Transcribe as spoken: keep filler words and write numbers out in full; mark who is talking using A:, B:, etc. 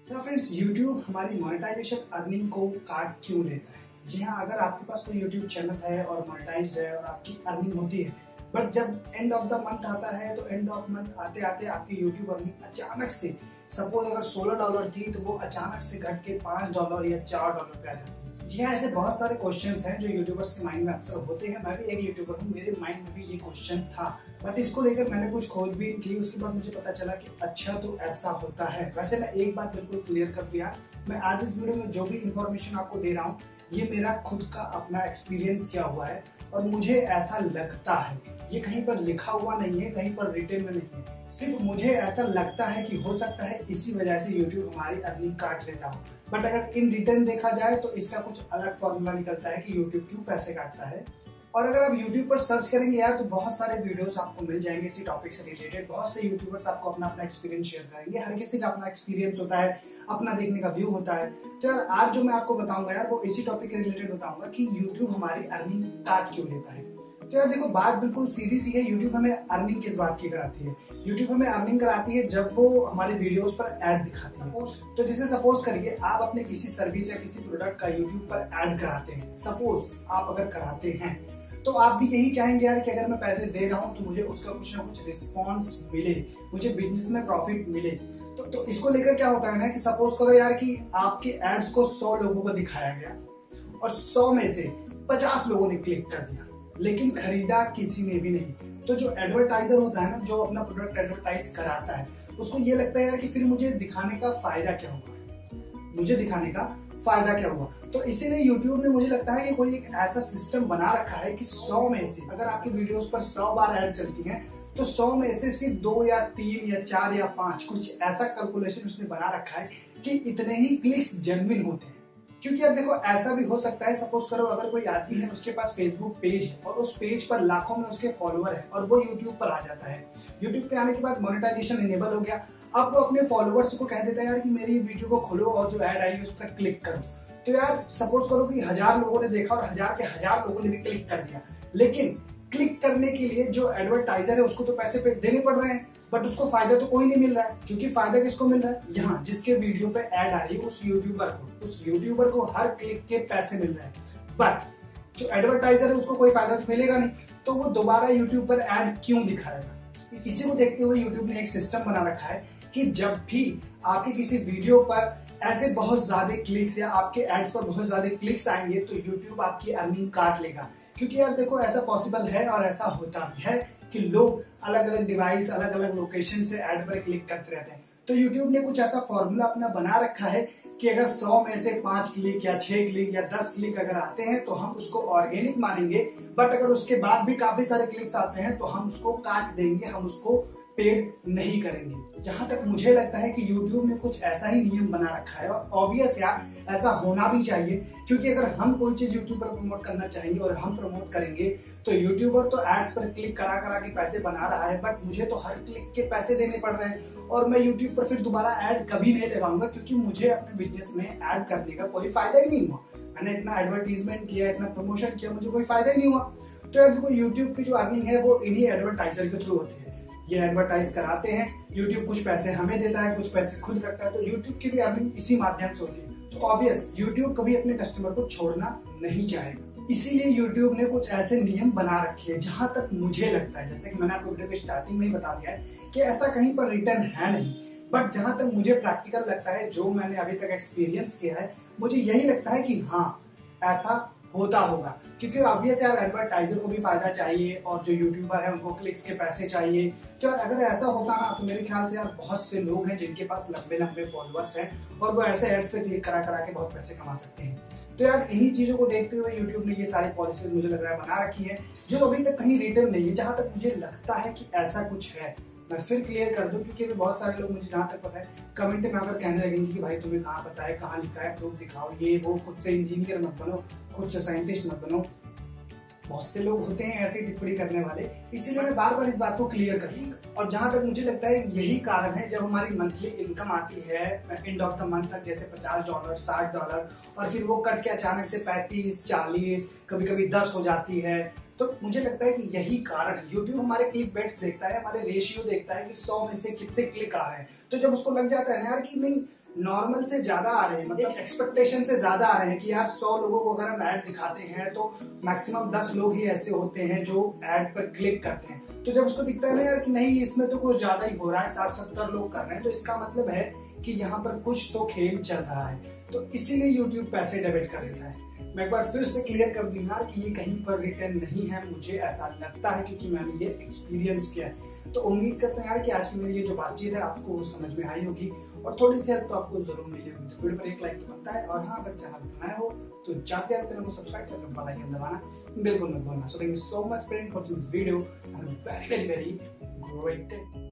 A: तो friends, YouTube हमारी monetisation earning को काट क्यों लेता है? जी हाँ, अगर आपके पास कोई YouTube चैनल है और मोनेटाइज्ड है और आपकी अर्निंग होती है, बट जब एंड ऑफ द मंथ आता है तो एंड ऑफ मंथ आते आते आपकी YouTube अर्निंग अचानक से, सपोज अगर सोलह डॉलर थी तो वो अचानक से घट के पाँच डॉलर या चार डॉलर पे आ जाती है। जी हाँ, ऐसे बहुत सारे क्वेश्चंस हैं जो यूट्यूबर्स के माइंड में अक्सर होते हैं। मैं भी एक यूट्यूबर हूँ, मेरे माइंड में भी ये क्वेश्चन था, बट इसको लेकर मैंने कुछ खोजबीन की। उसके बाद मुझे पता चला कि अच्छा तो ऐसा होता है। वैसे मैं एक बात बिल्कुल क्लियर कर दिया, मैं आज इस वीडियो में जो भी इंफॉर्मेशन आपको दे रहा हूँ ये मेरा खुद का अपना एक्सपीरियंस किया हुआ है और मुझे ऐसा लगता है। ये कहीं पर लिखा हुआ नहीं है, कहीं पर रिटन में नहीं है, सिर्फ मुझे ऐसा लगता है कि हो सकता है इसी वजह से YouTube हमारी अर्निंग काट लेता हो। बट अगर इन रिटर्न देखा जाए तो इसका कुछ अलग फॉर्मूला निकलता है कि YouTube क्यों पैसे काटता है। और अगर आप YouTube पर सर्च करेंगे यार तो बहुत सारे वीडियोस आपको मिल जाएंगे इसी टॉपिक से रिलेटेड। बहुत से यूट्यूबर्स आपको अपना अपना एक्सपीरियंस शेयर करेंगे। हर किसी का अपना एक्सपीरियंस होता है, अपना देखने का व्यू होता है। तो यार आज जो मैं आपको बताऊंगा यार वो इसी टॉपिक के रिलेटेड बताऊंगा कि YouTube हमारी अर्निंग काट क्यों लेता है। तो यार देखो, बात बिल्कुल सीधी सी है। YouTube हमें अर्निंग किस बात की कराती है? YouTube हमें अर्निंग कराती है जब वो हमारे वीडियोस पर ऐड दिखाती है। तो जैसे सपोज करिए आप अपने किसी सर्विस या किसी प्रोडक्ट का YouTube पर ऐड कराते हैं। सपोज आप अगर कराते हैं तो आप भी यही चाहेंगे यार कि अगर मैं पैसे दे रहा हूँ तो मुझे उसका कुछ ना कुछ रिस्पॉन्स मिले, मुझे बिजनेस में प्रॉफिट मिले। तो, तो इसको लेकर क्या होता है ना कि सपोज करो यार कि आपके एड्स को सौ लोगों को दिखाया गया और सौ में से पचास लोगों ने क्लिक कर दिया, लेकिन खरीदा किसी ने भी नहीं। तो जो एडवर्टाइजर होता है ना, जो अपना प्रोडक्ट एडवर्टाइज कराता है, उसको ये लगता है यार कि फिर मुझे दिखाने का फायदा क्या होगा, मुझे दिखाने का फायदा क्या हुआ। तो इसीलिए YouTube ने मुझे लगता है कि कोई एक ऐसा सिस्टम बना रखा है कि सौ में से अगर आपकी वीडियोस पर सौ बार ऐड चलती हैं तो सौ में से सिर्फ दो या तीन या चार या पांच, कुछ ऐसा कैलकुलेशन उसने बना रखा है कि इतने ही क्लिक्स जेन्युइन होते हैं। क्योंकि अब देखो, ऐसा भी हो सकता है, सपोज करो अगर कोई आदमी है, उसके पास फेसबुक पेज है और उस पेज पर लाखों में उसके फॉलोअर है और वो यूट्यूब पर आ जाता है। यूट्यूब पे आने के बाद मोनेटाइजेशन इनेबल हो गया। अब वो अपने फॉलोअर्स को कह देता है यार कि मेरी वीडियो को खोलो और जो ऐड आई है उस पर क्लिक करो। तो यार सपोज करो कि हजार लोगों ने देखा और हजार के हजार लोगों ने भी क्लिक कर दिया, लेकिन क्लिक करने के लिए जो एडवर्टाइजर है उसको तो पैसे पे देने पड़ रहे हैं, बट उसको फायदा तो कोई नहीं मिल रहा है। क्योंकि फायदा किसको मिल रहा है? यहाँ जिसके वीडियो पे ऐड आ रही है उस यूट्यूबर को, उस यूट्यूबर को हर क्लिक के पैसे मिल रहे हैं। बट जो एडवर्टाइजर है उसको कोई फायदा तो मिलेगा नहीं, तो वो दोबारा यूट्यूब पर ऐड क्यों दिखाएगा? इसी को देखते हुए यूट्यूब ने एक सिस्टम बना रखा है कि जब भी आपके किसी वीडियो पर ऐसे बहुत ज्यादा क्लिक्स या आपके एड्स पर बहुत ज्यादा क्लिक्स आएंगे तो YouTube आपकी अर्निंग काट लेगा। क्योंकि यार देखो, ऐसा पॉसिबल है और ऐसा होता भी है कि लोग अलग अलग डिवाइस, अलग अलग लोकेशन से ऐड पर क्लिक करते रहते हैं। तो YouTube ने कुछ ऐसा फॉर्मूला अपना बना रखा है कि अगर सौ में से पांच क्लिक या छह क्लिक या दस क्लिक अगर आते हैं तो हम उसको ऑर्गेनिक मानेंगे, बट अगर उसके बाद भी काफी सारे क्लिक्स आते हैं तो हम उसको काट देंगे, हम उसको पेड नहीं करेंगे। जहां तक मुझे लगता है कि YouTube ने कुछ ऐसा ही नियम बना रखा है और ऑब्वियस यार ऐसा होना भी चाहिए। क्योंकि अगर हम कोई चीज YouTube पर प्रमोट करना चाहेंगे और हम प्रमोट करेंगे तो यूट्यूबर तो एड्स पर क्लिक करा करा के पैसे बना रहा है, बट मुझे तो हर क्लिक के पैसे देने पड़ रहे हैं और मैं यूट्यूब पर फिर दोबारा ऐड कभी नहीं लगाऊंगा, क्योंकि मुझे अपने बिजनेस में ऐड करने का कोई फायदा ही नहीं हुआ। मैंने इतना एडवर्टीजमेंट किया, इतना प्रमोशन किया, मुझे कोई फायदा ही नहीं हुआ। तो यार देखो, यूट्यूब की जो अर्निंग है वो इन्हीं एडवर्टाइजर के थ्रू होती है। ये एडवर्टाइज कराते हैं, YouTube कुछ पैसे हमें देता है, कुछ पैसे खुद रखता है, तो YouTube की भी अर्निंग इसी माध्यम से होती है। तो ऑब्वियस YouTube कभी अपने कस्टमर को छोड़ना नहीं चाहेगा। इसीलिए YouTube ने कुछ ऐसे नियम बना रखे हैं। जहां तक मुझे लगता है, जैसे कि मैंने आपको वीडियो के स्टार्टिंग में ही बता दिया है कि ऐसा कहीं पर रिटर्न है नहीं, बट जहां तक मुझे प्रैक्टिकल लगता है, जो मैंने अभी तक एक्सपीरियंस किया है, मुझे यही लगता है कि हाँ ऐसा होता होगा। क्योंकि ऑब्वियस यार एडवर्टाइजर को भी फायदा चाहिए और जो यूट्यूबर है उनको क्लिक्स के पैसे चाहिए। तो यार अगर ऐसा होता ना तो मेरे ख्याल से यार बहुत से लोग हैं जिनके पास लंबे लंबे फॉलोअर्स हैं और वो ऐसे एड्स पे क्लिक करा करा के बहुत पैसे कमा सकते हैं। तो यार इन्हीं चीजों को देखते हुए यूट्यूब ने ये सारी पॉलिसीज मुझे लग रहा है बना रखी है, जो अभी तक कहीं रिटर्न नहीं है। जहां तक मुझे लगता है कि ऐसा कुछ है, मैं फिर क्लियर कर दूं, क्योंकि बहुत सारे लोग मुझे जहां तक पता है कमेंट में आकर कहने लगेंगे कि भाई तुम्हें कहाँ पता है, कहाँ लिखा है, प्रूफ दिखाओ, ये वो। खुद से इंजीनियर मत बनो, खुद से साइंटिस्ट मत बनो। बहुत से लोग होते हैं ऐसे टिप्पणी करने वाले, इसीलिए मैं बार बार इस बात को क्लियर कर दूं। और जहां तक मुझे लगता है यही कारण है, जब हमारी मंथली इनकम आती है एंड ऑफ द मंथ तक, जैसे पचास डॉलर, साठ डॉलर, और फिर वो कट के अचानक से पैंतीस, चालीस, कभी कभी दस हो जाती है, तो मुझे लगता है कि यही कारण है। YouTube हमारे क्लिक बेट्स देखता है, हमारे रेशियो देखता है कि सौ में से कितने क्लिक आ रहे हैं। तो जब उसको लग जाता है ना यार कि नहीं नॉर्मल से ज्यादा आ रहे हैं, मतलब एक्सपेक्टेशन से ज्यादा आ रहे हैं कि यार सौ लोगों को अगर हम ऐड दिखाते हैं तो मैक्सिमम दस लोग ही ऐसे होते हैं जो ऐड पर क्लिक करते हैं। तो जब उसको दिखता है ना यार कि नहीं इसमें तो कुछ ज्यादा ही हो रहा है, साठ सत्तर लोग कर रहे हैं, तो इसका मतलब है कि यहाँ पर कुछ तो खेल चल रहा है, तो इसीलिए यूट्यूब पैसे डेबिट कर देता है। मैं एक बार फिर से क्लियर कर दूं यार कि ये कहीं पर रिटर्न नहीं है, मुझे ऐसा लगता है क्योंकि मैंने ये एक्सपीरियंस किया है। तो उम्मीद करता हूँ यार कि आज की मेरी ये जो बातचीत है आपको वो समझ में आई होगी और थोड़ी सी हेल्प तो आपको जरूर मिली होगी। तो वीडियो पर एक लाइक तो बनता है, और हाँ अगर चैनल पर नए हो तो जाते जाते चैनल को सब्सक्राइब करके बेल आइकन दबाना बिल्कुल मत भूलना। So thank you so much friend for this video and very very very great day.